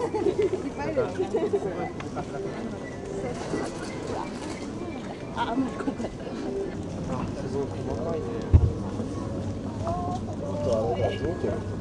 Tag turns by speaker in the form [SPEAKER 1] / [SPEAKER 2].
[SPEAKER 1] ぱいいる。あ、あんまり濃かった。
[SPEAKER 2] あ、すごい細かいね。あとあれだ、どうやってやるの？